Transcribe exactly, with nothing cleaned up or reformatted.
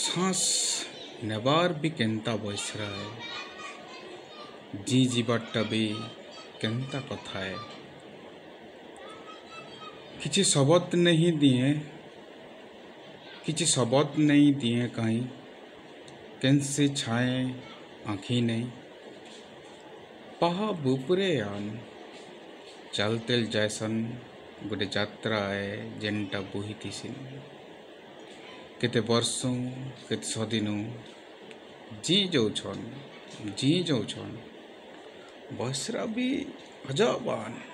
सांस नेबार भी केंता बाएसरा है जी जीवाटा भी केंता कथा है किसी शब्द नहीं दिए किसी शब्द नहीं दिए कहीं कैसे छाए आँखी नहीं पहा बुपरे आन चलतेल जैसन गोटे यात्रा है जेनटा बोही थी केते वर्षों केते सदिनु जी जाऊन जी जाऊन बाएसरा भी अजबान।